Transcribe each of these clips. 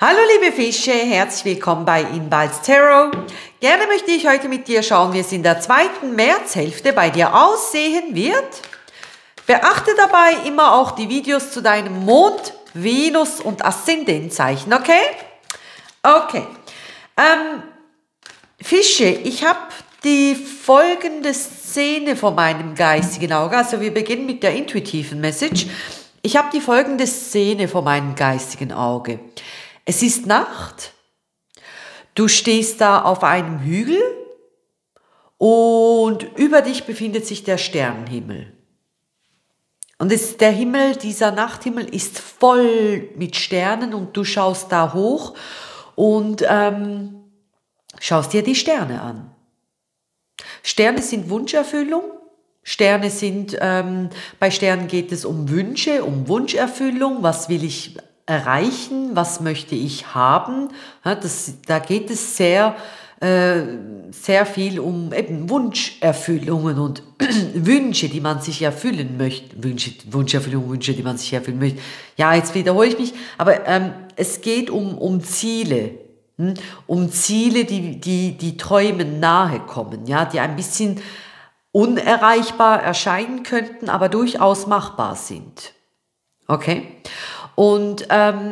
Hallo liebe Fische, herzlich willkommen bei Inbalz Tarot. Gerne möchte ich heute mit dir schauen, wie es in der zweiten Märzhälfte bei dir aussehen wird. Beachte dabei immer auch die Videos zu deinem Mond, Venus und Aszendentzeichen, okay? Okay. Fische, ich habe die folgende Szene vor meinem geistigen Auge, also wir beginnen mit der intuitiven Message. Ich habe die folgende Szene vor meinem geistigen Auge. Es ist Nacht, du stehst da auf einem Hügel und über dich befindet sich der Sternenhimmel. Und der Himmel, dieser Nachthimmel ist voll mit Sternen und du schaust da hoch und schaust dir die Sterne an. Sterne sind Wunscherfüllung. Sterne sind, bei Sternen geht es um Wünsche, um Wunscherfüllung. Was will ich erreichen? Was möchte ich haben? Ja, da geht es sehr viel um eben Wunscherfüllungen und Wünsche, die man sich erfüllen möchte. Wunscherfüllung, Wünsche, die man sich erfüllen möchte. Ja, jetzt wiederhole ich mich, aber es geht um Ziele. Um Ziele, die Träumen nahe kommen, ja, die ein bisschen unerreichbar erscheinen könnten, aber durchaus machbar sind. Okay? Und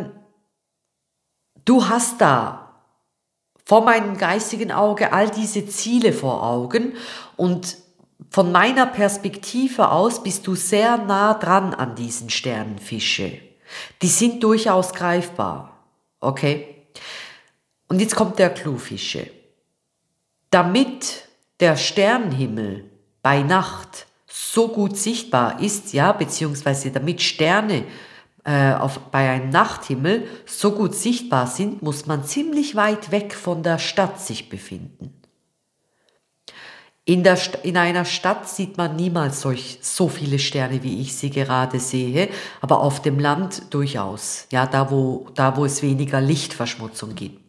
du hast da vor meinem geistigen Auge all diese Ziele vor Augen und von meiner Perspektive aus bist du sehr nah dran an diesen Sternenfische. Die sind durchaus greifbar. Okay? Und jetzt kommt der Clou, Fische. Damit der Sternenhimmel bei Nacht so gut sichtbar ist, ja, beziehungsweise damit Sterne bei einem Nachthimmel so gut sichtbar sind, muss man ziemlich weit weg von der Stadt sich befinden. In einer Stadt sieht man niemals so viele Sterne, wie ich sie gerade sehe, aber auf dem Land durchaus, ja, da wo es weniger Lichtverschmutzung gibt.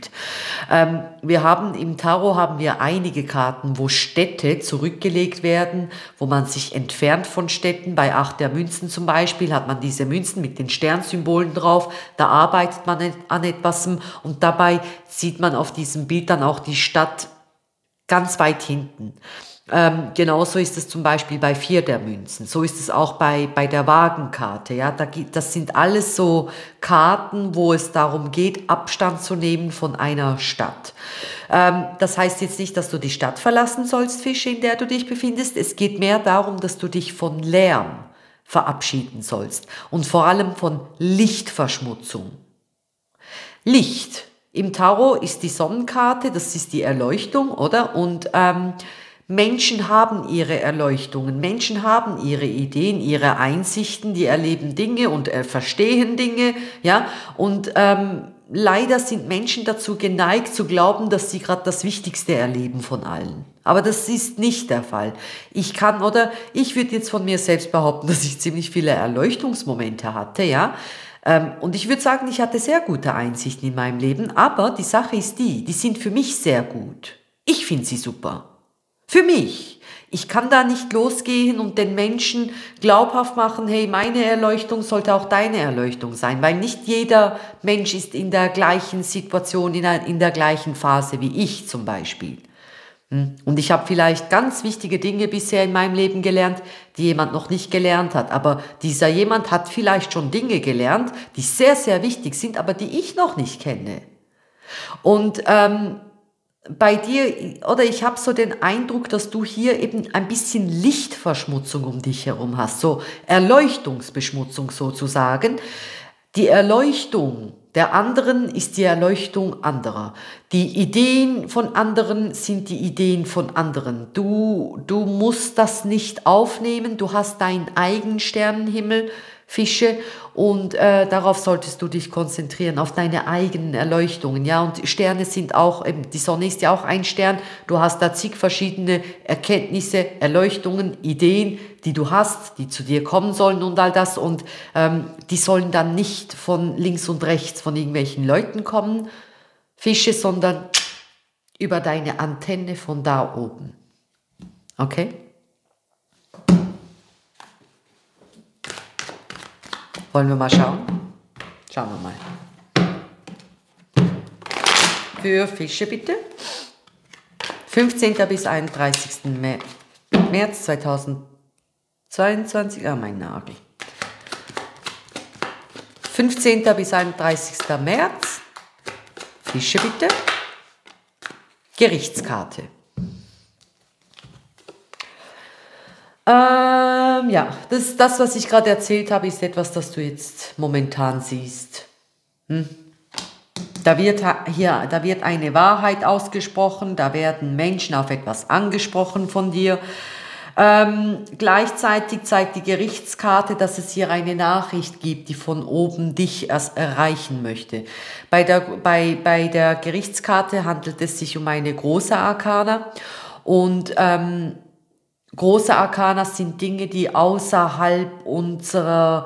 Wir haben im Tarot einige Karten, wo Städte zurückgelegt werden, wo man sich entfernt von Städten. Bei 8 der Münzen zum Beispiel hat man diese Münzen mit den Sternsymbolen drauf. Da arbeitet man an etwas und dabei sieht man auf diesem Bild dann auch die Stadt ganz weit hinten. Genauso ist es zum Beispiel bei 4 der Münzen. So ist es auch bei der Wagenkarte. Ja? Das sind alles so Karten, wo es darum geht, Abstand zu nehmen von einer Stadt. Das heißt jetzt nicht, dass du die Stadt verlassen sollst, Fische, in der du dich befindest. Es geht mehr darum, dass du dich von Lärm verabschieden sollst und vor allem von Lichtverschmutzung. Licht. Im Tarot ist die Sonnenkarte, das ist die Erleuchtung, oder? Und Menschen haben ihre Erleuchtungen, Menschen haben ihre Ideen, ihre Einsichten, die erleben Dinge und verstehen Dinge, ja, und leider sind Menschen dazu geneigt zu glauben, dass sie gerade das Wichtigste erleben von allen. Aber das ist nicht der Fall. Ich würde jetzt von mir selbst behaupten, dass ich ziemlich viele Erleuchtungsmomente hatte, ja, und ich würde sagen, ich hatte sehr gute Einsichten in meinem Leben, aber die Sache ist die sind für mich sehr gut. Ich finde sie super. Für mich. Ich kann da nicht losgehen und den Menschen glaubhaft machen, hey, meine Erleuchtung sollte auch deine Erleuchtung sein, weil nicht jeder Mensch ist in der gleichen Situation, in der gleichen Phase wie ich zum Beispiel. Und ich habe vielleicht ganz wichtige Dinge bisher in meinem Leben gelernt, die jemand noch nicht gelernt hat. Aber dieser jemand hat vielleicht schon Dinge gelernt, die sehr, sehr wichtig sind, aber die ich noch nicht kenne. Und bei dir, oder ich habe so den Eindruck, dass du hier eben ein bisschen Lichtverschmutzung um dich herum hast, so Erleuchtungsbeschmutzung sozusagen. Die Erleuchtung der anderen ist die Erleuchtung anderer. Die Ideen von anderen sind die Ideen von anderen. Du musst das nicht aufnehmen, du hast deinen eigenen Sternenhimmel, Fische, und darauf solltest du dich konzentrieren, auf deine eigenen Erleuchtungen. Ja, und Sterne sind auch, eben, die Sonne ist ja auch ein Stern, du hast da zig verschiedene Erkenntnisse, Erleuchtungen, Ideen, die du hast, die zu dir kommen sollen und all das, und die sollen dann nicht von links und rechts von irgendwelchen Leuten kommen, Fische, sondern über deine Antenne von da oben. Okay? Wollen wir mal schauen? Schauen wir mal. für Fische bitte. 15. bis 31. März 2022. Ah, mein Nagel. 15. bis 31. März. Fische bitte. Gerichtskarte. Ja, das, was ich gerade erzählt habe, ist etwas, das du jetzt momentan siehst. Da wird eine Wahrheit ausgesprochen, da werden Menschen auf etwas angesprochen von dir. Gleichzeitig zeigt die Gerichtskarte, dass es hier eine Nachricht gibt, die von oben dich erst erreichen möchte. Bei der Gerichtskarte handelt es sich um eine große Arkana und große Arkana sind Dinge, die außerhalb unseres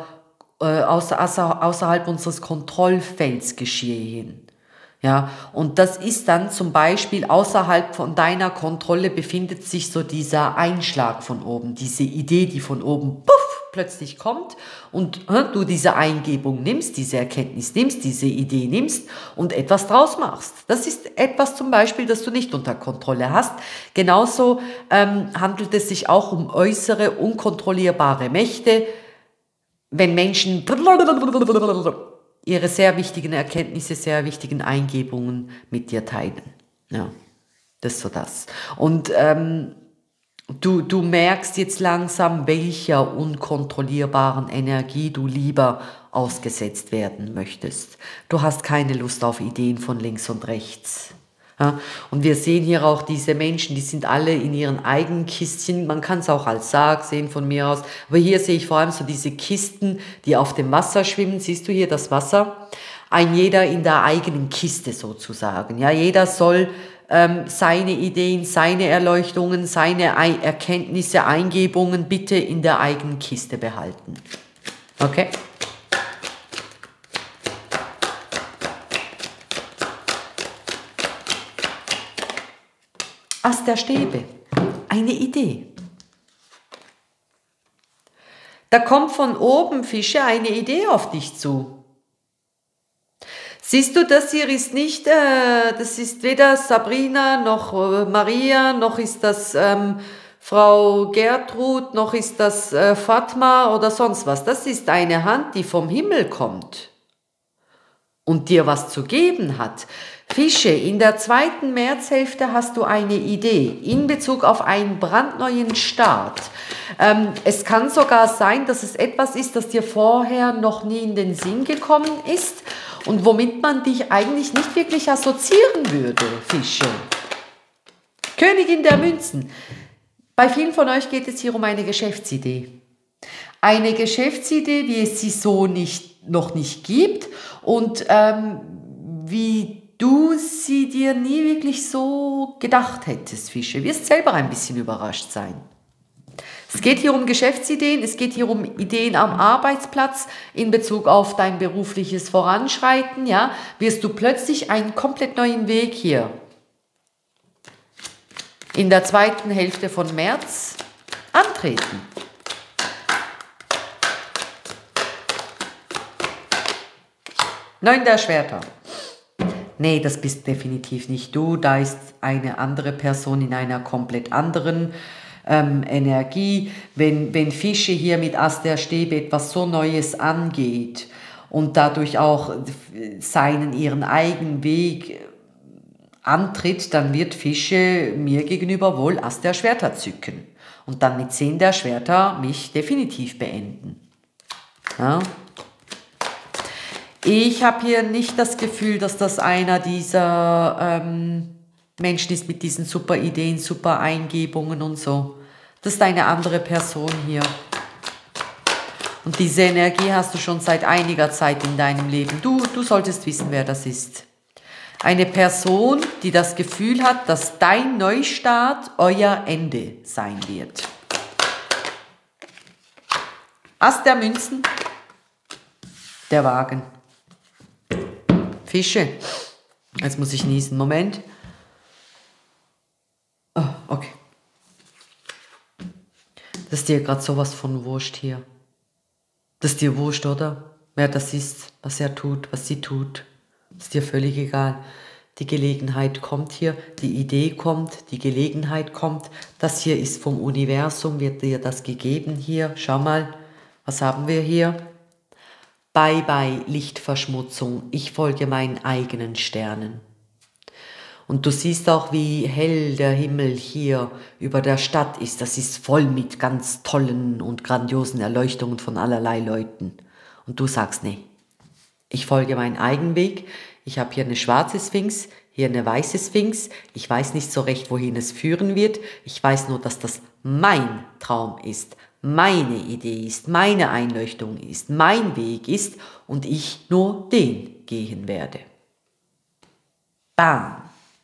Kontrollfelds geschehen. Ja, und das ist dann zum Beispiel außerhalb von deiner Kontrolle befindet sich so dieser Einschlag von oben, diese Idee, die von oben plötzlich kommt und du diese Eingebung nimmst, diese Erkenntnis nimmst, diese Idee nimmst und etwas draus machst. Das ist etwas zum Beispiel, das du nicht unter Kontrolle hast. Genauso handelt es sich auch um äußere, unkontrollierbare Mächte, wenn Menschen ihre sehr wichtigen Erkenntnisse, sehr wichtigen Eingebungen mit dir teilen. Ja, das ist so das. Und du merkst jetzt langsam, welcher unkontrollierbaren Energie du lieber ausgesetzt werden möchtest. Du hast keine Lust auf Ideen von links und rechts. Ja, und wir sehen hier auch diese Menschen, die sind alle in ihren eigenen Kistchen. Man kann es auch als Sarg sehen von mir aus. Aber hier sehe ich vor allem so diese Kisten, die auf dem Wasser schwimmen. Siehst du hier das Wasser? Ein jeder in der eigenen Kiste sozusagen. Ja, jeder soll seine Ideen, seine Erleuchtungen, seine Erkenntnisse, Eingebungen bitte in der eigenen Kiste behalten. Okay? Ass der Stäbe, eine Idee. Da kommt von oben, Fische, eine Idee auf dich zu. Siehst du, das hier ist nicht, das ist weder Sabrina noch Maria, noch ist das Frau Gertrud, noch ist das Fatma oder sonst was. Das ist eine Hand, die vom Himmel kommt und dir was zu geben hat. Fische, in der 2. Märzhälfte hast du eine Idee in Bezug auf einen brandneuen Start. Es kann sogar sein, dass es etwas ist, das dir vorher noch nie in den Sinn gekommen ist und womit man dich eigentlich nicht wirklich assoziieren würde, Fische. Königin der Münzen. Bei vielen von euch geht es hier um eine Geschäftsidee. Eine Geschäftsidee, wie es sie so noch nicht gibt und wie du sie dir nie wirklich so gedacht hättest, Fische. Wirst selber ein bisschen überrascht sein. Es geht hier um Geschäftsideen, es geht hier um Ideen am Arbeitsplatz in Bezug auf dein berufliches Voranschreiten. Ja, wirst du plötzlich einen komplett neuen Weg hier in der 2. Hälfte von März antreten. Neun der Schwerter. Nee, das bist definitiv nicht du. Da ist eine andere Person in einer komplett anderen Energie. Wenn Fische hier mit Ass der Stäbe etwas so Neues angeht und dadurch auch ihren eigenen Weg antritt, dann wird Fische mir gegenüber wohl Ass der Schwerter zücken. Und dann mit 10 der Schwerter mich definitiv beenden. Ja. Ich habe hier nicht das Gefühl, dass das einer dieser Menschen ist mit diesen super Ideen, super Eingebungen und so. Das ist eine andere Person hier. Und diese Energie hast du schon seit einiger Zeit in deinem Leben. Du solltest wissen, wer das ist. Eine Person, die das Gefühl hat, dass dein Neustart euer Ende sein wird. Ass der Münzen, der Wagen. Fische. Jetzt muss ich niesen. Moment. Oh, okay. Das ist dir gerade sowas von wurscht hier. Das ist dir wurscht, oder? Wer das ist, was er tut, was sie tut. Das ist dir völlig egal. Die Gelegenheit kommt hier, die Idee kommt, die Gelegenheit kommt. Das hier ist vom Universum, wird dir das gegeben hier. Schau mal, was haben wir hier? Bye bye Lichtverschmutzung, ich folge meinen eigenen Sternen. Und du siehst auch, wie hell der Himmel hier über der Stadt ist. Das ist voll mit ganz tollen und grandiosen Erleuchtungen von allerlei Leuten. Und du sagst, nee, ich folge meinen eigenen Weg. Ich habe hier eine schwarze Sphinx, hier eine weiße Sphinx. Ich weiß nicht so recht, wohin es führen wird. Ich weiß nur, dass das mein Traum ist, meine Idee ist, meine Einleuchtung ist, mein Weg ist und ich nur den gehen werde. Bam!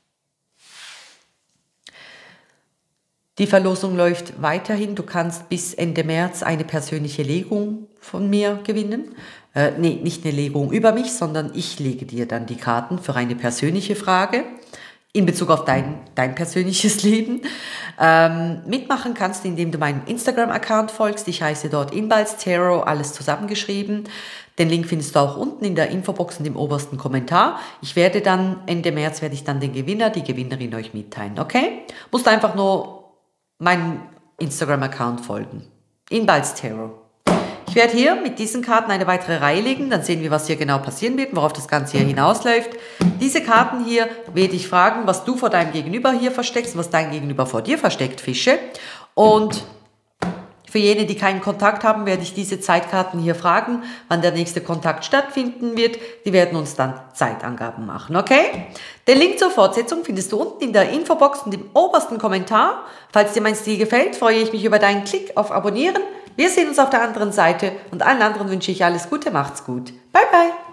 Die Verlosung läuft weiterhin. Du kannst bis Ende März eine persönliche Legung von mir gewinnen. Nee, nicht eine Legung über mich, sondern ich lege dir dann die Karten für eine persönliche Frage in Bezug auf dein persönliches Leben. Mitmachen kannst du, indem du meinem Instagram-Account folgst. Ich heiße dort Inbalz Tarot, alles zusammengeschrieben. Den Link findest du auch unten in der Infobox und im obersten Kommentar. Ende März werde ich dann den Gewinner, die Gewinnerin euch mitteilen, okay? Musst einfach nur meinem Instagram-Account folgen. Inbalz Tarot. Ich werde hier mit diesen Karten eine weitere Reihe legen, dann sehen wir, was hier genau passieren wird, worauf das Ganze hier hinausläuft. Diese Karten hier werde ich fragen, was du vor deinem Gegenüber hier versteckst, was dein Gegenüber vor dir versteckt, Fische. Und für jene, die keinen Kontakt haben, werde ich diese Zeitkarten hier fragen, wann der nächste Kontakt stattfinden wird. Die werden uns dann Zeitangaben machen, okay? Den Link zur Fortsetzung findest du unten in der Infobox und im obersten Kommentar. Falls dir mein Stil gefällt, freue ich mich über deinen Klick auf Abonnieren. Wir sehen uns auf der anderen Seite und allen anderen wünsche ich alles Gute, macht's gut. Bye, bye.